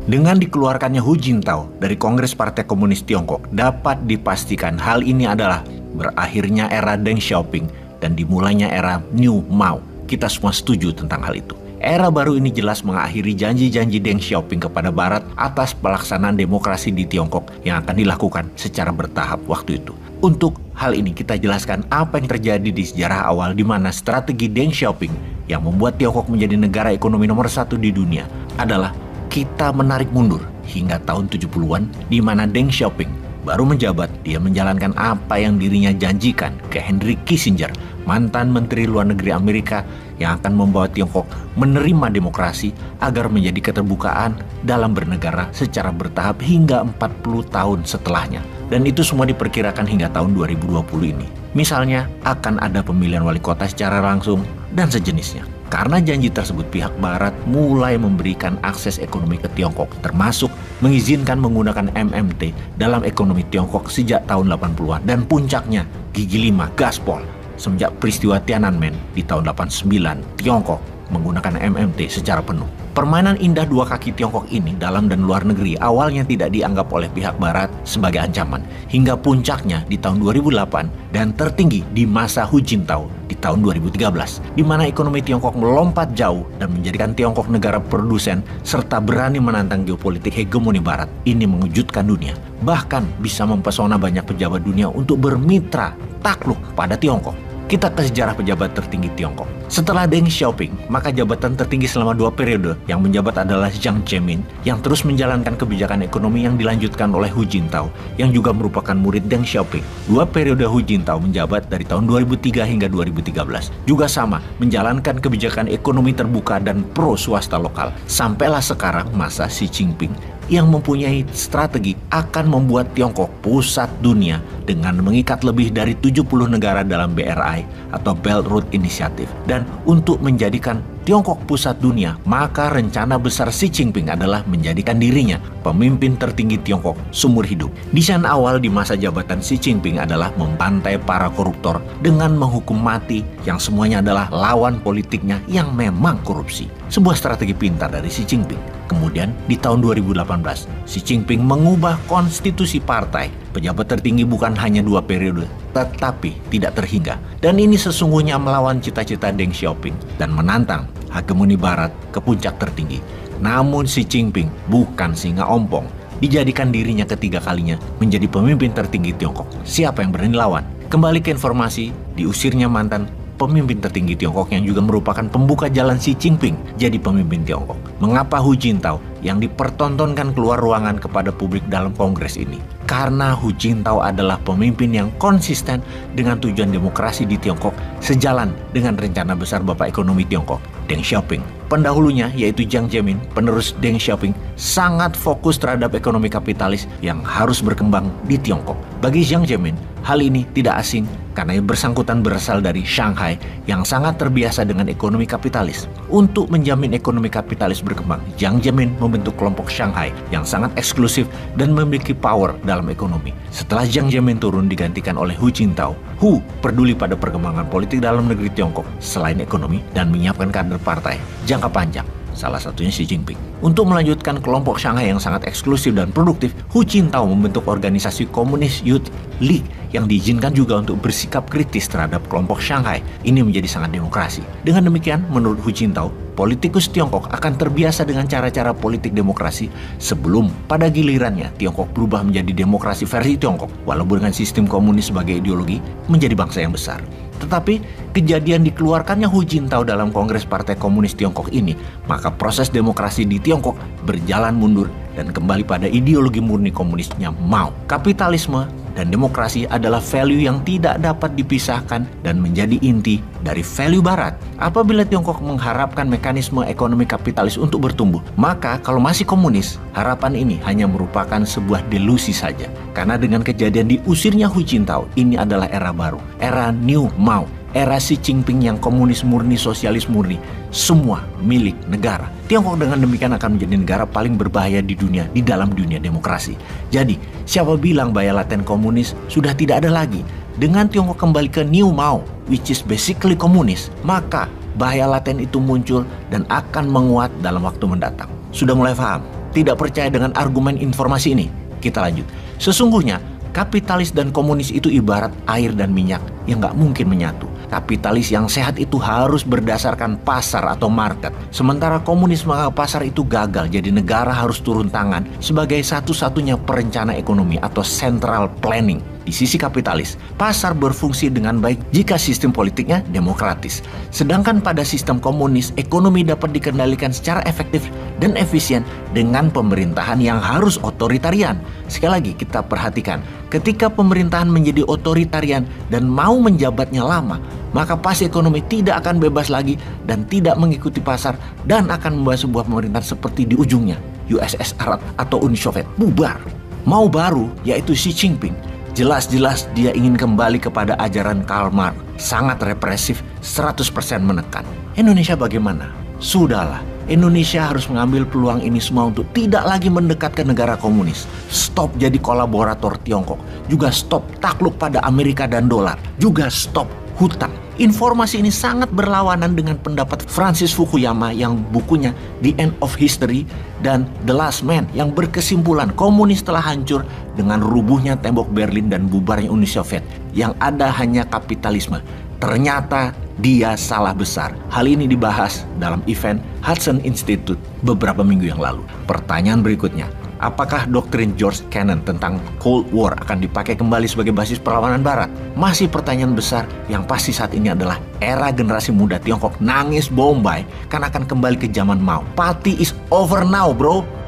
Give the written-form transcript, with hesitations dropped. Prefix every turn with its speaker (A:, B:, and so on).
A: Dengan dikeluarkannya Hu Jintao dari Kongres Partai Komunis Tiongkok, dapat dipastikan hal ini adalah berakhirnya era Deng Xiaoping dan dimulainya era New Mao. Kita semua setuju tentang hal itu. Era baru ini jelas mengakhiri janji-janji Deng Xiaoping kepada Barat atas pelaksanaan demokrasi di Tiongkok yang akan dilakukan secara bertahap waktu itu. Untuk hal ini kita jelaskan apa yang terjadi di sejarah awal di mana strategi Deng Xiaoping yang membuat Tiongkok menjadi negara ekonomi nomor 1 di dunia adalah kita menarik mundur hingga tahun 70-an di mana Deng Xiaoping baru menjabat. Dia menjalankan apa yang dirinya janjikan ke Henry Kissinger, mantan Menteri Luar Negeri Amerika yang akan membawa Tiongkok menerima demokrasi agar menjadi keterbukaan dalam bernegara secara bertahap hingga 40 tahun setelahnya. Dan itu semua diperkirakan hingga tahun 2020 ini. Misalnya akan ada pemilihan wali kota secara langsung dan sejenisnya. Karena janji tersebut, pihak Barat mulai memberikan akses ekonomi ke Tiongkok, termasuk mengizinkan menggunakan MMT dalam ekonomi Tiongkok sejak tahun 80-an. Dan puncaknya, gigi 5 gaspol. Semenjak peristiwa Tiananmen di tahun 89, Tiongkok menggunakan MMT secara penuh. Permainan indah dua kaki Tiongkok ini dalam dan luar negeri awalnya tidak dianggap oleh pihak Barat sebagai ancaman, hingga puncaknya di tahun 2008 dan tertinggi di masa Hu Jintao di tahun 2013, di mana ekonomi Tiongkok melompat jauh dan menjadikan Tiongkok negara produsen serta berani menantang geopolitik hegemoni Barat. Ini mengejutkan dunia, bahkan bisa mempesona banyak pejabat dunia untuk bermitra takluk pada Tiongkok. Kita ke sejarah pejabat tertinggi Tiongkok. Setelah Deng Xiaoping, maka jabatan tertinggi selama 2 periode yang menjabat adalah Jiang Zemin, yang terus menjalankan kebijakan ekonomi yang dilanjutkan oleh Hu Jintao, yang juga merupakan murid Deng Xiaoping. 2 periode Hu Jintao menjabat dari tahun 2003 hingga 2013. Juga sama, menjalankan kebijakan ekonomi terbuka dan pro swasta lokal. Sampailah sekarang masa Xi Jinping, yang mempunyai strategi akan membuat Tiongkok pusat dunia dengan mengikat lebih dari 70 negara dalam BRI atau Belt Road Initiative. Dan untuk menjadikan Tiongkok pusat dunia, maka rencana besar Xi Jinping adalah menjadikan dirinya pemimpin tertinggi Tiongkok seumur hidup. Desain awal di masa jabatan Xi Jinping adalah membantai para koruptor dengan menghukum mati yang semuanya adalah lawan politiknya yang memang korupsi. Sebuah strategi pintar dari Xi Jinping. Kemudian di tahun 2018, Xi Jinping mengubah konstitusi partai. Pejabat tertinggi bukan hanya 2 periode, tetapi tidak terhingga. Dan ini sesungguhnya melawan cita-cita Deng Xiaoping dan menantang hegemoni Barat ke puncak tertinggi. Namun Xi Jinping bukan singa ompong. Dijadikan dirinya ketiga kalinya menjadi pemimpin tertinggi Tiongkok. Siapa yang berani lawan? Kembali ke informasi, diusirnya mantan pemimpin tertinggi Tiongkok yang juga merupakan pembuka jalan Xi Jinping jadi pemimpin Tiongkok. Mengapa Hu Jintao yang dipertontonkan keluar ruangan kepada publik dalam kongres ini? Karena Hu Jintao adalah pemimpin yang konsisten dengan tujuan demokrasi di Tiongkok, sejalan dengan rencana besar Bapak Ekonomi Tiongkok, Deng Xiaoping. Pendahulunya yaitu Jiang Zemin, penerus Deng Xiaoping, sangat fokus terhadap ekonomi kapitalis yang harus berkembang di Tiongkok. Bagi Jiang Zemin, hal ini tidak asing karena yang bersangkutan berasal dari Shanghai yang sangat terbiasa dengan ekonomi kapitalis. Untuk menjamin ekonomi kapitalis berkembang, Jiang Zemin membentuk kelompok Shanghai yang sangat eksklusif dan memiliki power dalam ekonomi. Setelah Jiang Zemin turun digantikan oleh Hu Jintao, Hu peduli pada perkembangan politik dalam negeri Tiongkok selain ekonomi dan menyiapkan kader partai jangka panjang. Salah satunya Xi Jinping. Untuk melanjutkan kelompok Shanghai yang sangat eksklusif dan produktif, Hu Jintao membentuk organisasi Komunis Youth League yang diizinkan juga untuk bersikap kritis terhadap kelompok Shanghai. Ini menjadi sangat demokrasi. Dengan demikian, menurut Hu Jintao, politikus Tiongkok akan terbiasa dengan cara-cara politik demokrasi sebelum pada gilirannya Tiongkok berubah menjadi demokrasi versi Tiongkok, walaupun dengan sistem komunis sebagai ideologi, menjadi bangsa yang besar. Tetapi kejadian dikeluarkannya Hu Jintao dalam Kongres Partai Komunis Tiongkok ini, maka proses demokrasi di Tiongkok berjalan mundur dan kembali pada ideologi murni komunisnya Mao. Kapitalisme dan demokrasi adalah value yang tidak dapat dipisahkan dan menjadi inti dari value Barat. Apabila Tiongkok mengharapkan mekanisme ekonomi kapitalis untuk bertumbuh, maka kalau masih komunis, harapan ini hanya merupakan sebuah delusi saja. Karena dengan kejadian diusirnya Hu Jintao, ini adalah era baru, era New Mao, era Xi Jinping yang komunis murni, sosialis murni, semua milik negara. Tiongkok dengan demikian akan menjadi negara paling berbahaya di dunia, di dalam dunia demokrasi. Jadi, siapa bilang bahaya laten komunis sudah tidak ada lagi? Dengan Tiongkok kembali ke New Mao, which is basically komunis, maka bahaya laten itu muncul dan akan menguat dalam waktu mendatang. Sudah mulai paham? tidak percaya dengan argumen informasi ini? Kita lanjut. Sesungguhnya, kapitalis dan komunis itu ibarat air dan minyak yang nggak mungkin menyatu. Kapitalis yang sehat itu harus berdasarkan pasar atau market. Sementara komunis menganggap pasar itu gagal, jadi negara harus turun tangan sebagai satu-satunya perencana ekonomi atau central planning. Di sisi kapitalis, pasar berfungsi dengan baik jika sistem politiknya demokratis. Sedangkan pada sistem komunis, ekonomi dapat dikendalikan secara efektif dan efisien dengan pemerintahan yang harus otoritarian. Sekali lagi kita perhatikan, ketika pemerintahan menjadi otoritarian dan mau menjabatnya lama, maka pasti ekonomi tidak akan bebas lagi dan tidak mengikuti pasar dan akan membawa sebuah pemerintahan seperti di ujungnya, USSR atau Uni Soviet bubar. Mau baru, yaitu Xi Jinping. Jelas-jelas dia ingin kembali kepada ajaran Karl Marx, sangat represif, 100% menekan. Indonesia bagaimana? Sudahlah, Indonesia harus mengambil peluang ini semua untuk tidak lagi mendekat ke negara komunis. Stop jadi kolaborator Tiongkok, juga stop takluk pada Amerika dan dolar, juga stop hutang. Informasi ini sangat berlawanan dengan pendapat Francis Fukuyama yang bukunya The End of History dan The Last Man yang berkesimpulan komunis telah hancur dengan rubuhnya tembok Berlin dan bubarnya Uni Soviet. Yang ada hanya kapitalisme. Ternyata dia salah besar. Hal ini dibahas dalam event Hudson Institute beberapa minggu yang lalu. Pertanyaan berikutnya, apakah doktrin George Kennan tentang Cold War akan dipakai kembali sebagai basis perlawanan Barat? Masih pertanyaan besar. Yang pasti saat ini adalah era generasi muda Tiongkok nangis Bombay karena akan kembali ke zaman Mao. Party is over now, bro.